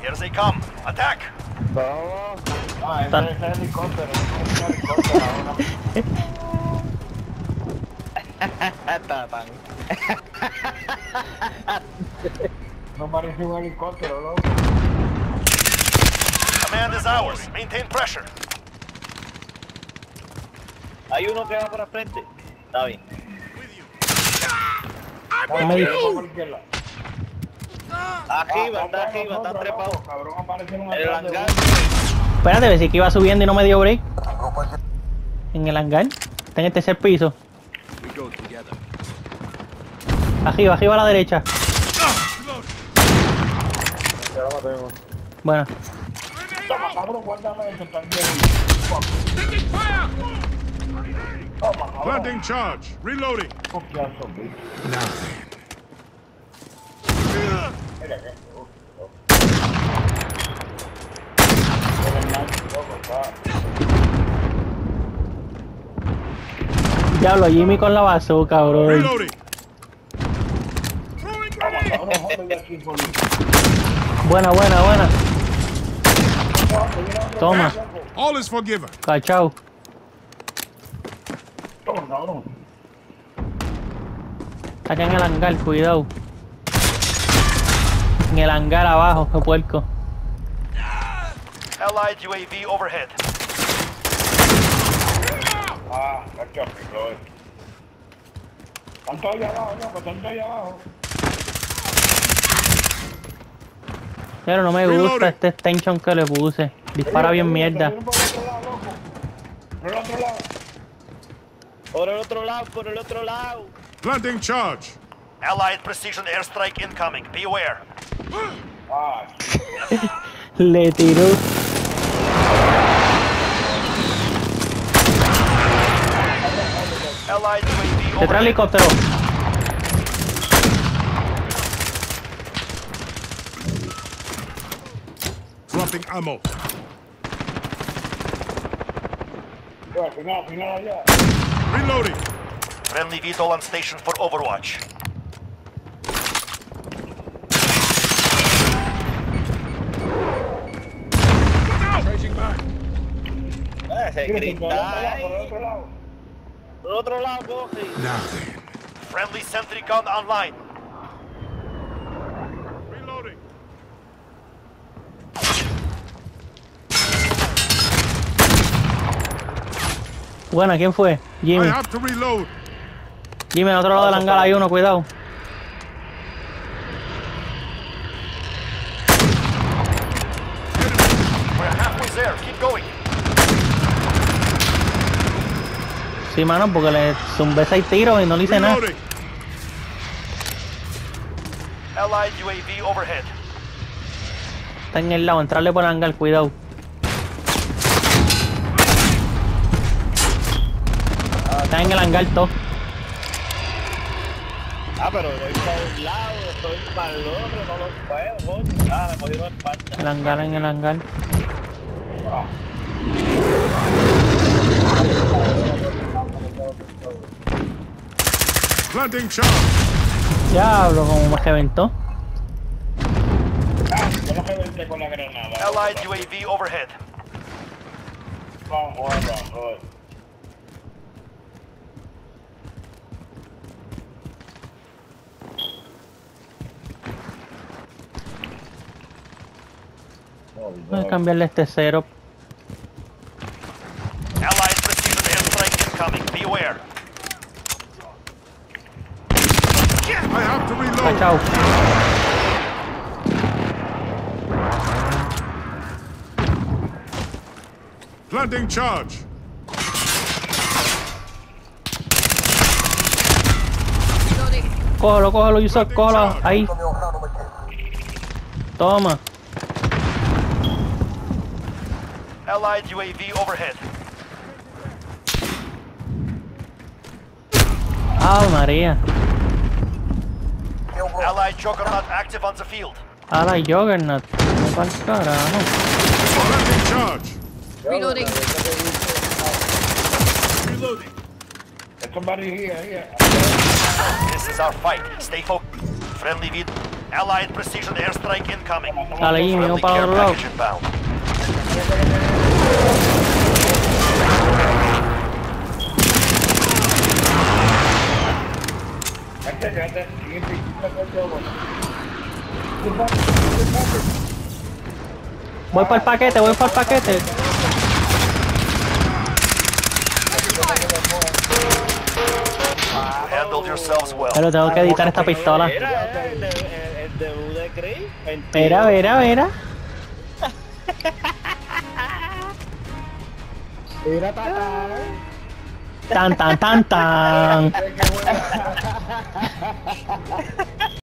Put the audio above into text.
Here they come. Attack! Vamos. Ese es helicóptero. Es un helicóptero ahora. Tatán. No parece un helicóptero, loco. Command is ours. Maintain pressure. Hay uno que va por el frente. Está bien. Arriba, está trepado. Cabrón, aparecieron El atrás de hangar. uno. Espérate, decir que iba subiendo y no me dio break. En el hangar. Está en el tercer piso. Arriba a la derecha. Ya lo maté, uno. Bueno, Toma, cabrón, guárdame eso también. Toma, cabrón. Planting charge. Reloading. Confianza, bicho. Mira que. diablo, Jimmy con la bazooka, bro. Reloading. Buena. Toma, All is forgiven. cachao. Toma, cabrón. Está acá en el hangar, cuidado. En el hangar abajo, qué puerco. Allied UAV overhead. Ah, cacho, picó. Están todos allá abajo, loco, están todos allá abajo. Pero no me gusta este extension que le puse. Dispara bien mierda. Por el otro lado, Por el otro lado. Planting charge. Allied precision airstrike incoming. Beware. Ah, Le tiró. Allied UAV Detrás overhead. helicóptero. Dropping ammo. al final allá. Reloading. Friendly VTOL on station for Overwatch. Changing back. Se grita ahí. Por el otro lado. Por otro lado, coge. Now then. Friendly sentry gun online. Reloading. Bueno, ¿quién fue? I Jimmy. have to reload. Jimmy, al otro lado del hangar hay uno, cuidado. We're halfway there. Keep going. Sí, mano, porque le zumbé 6 tiros y no le hice nada. Reloading. Allied UAV overhead. Está en el lado, entrarle por el hangar, cuidado. Está en el hangar todo. Ah, pero voy para un lado, estoy para el otro, no lo puedo, coño. Ah, me cogieron en parte. El hangar en el hangar. Planting charge. Diablo, como me reventó. Yo no reventé con la granada. Allied UAV overhead. Vamos, vamos. Voy a cambiarle este cero. Allied precision airstrike incoming. Beware. I have to reload. Chao. Planting charge. Cógelo, Yusuf, cógelo. Ahí. Toma. Allied UAV overhead. Ah, María. Allied Juggernaut active on the field. Ahora Juggernaut. No pa'l carajo. Planting charge. Reloading. Reloading. There's somebody here. This is our fight. Stay focused. Friendly VTOL. Allied precision airstrike incoming. Sale ahí, Friendly mío, para care otro lado. package inbound. Voy para el paquete, voy para el paquete. You handled yourselves well. Pero tengo que editar esta pistola. Mira, el debut de Chris. Mira, mira, mira. Mira, tata. Tan, tan, tan, tan.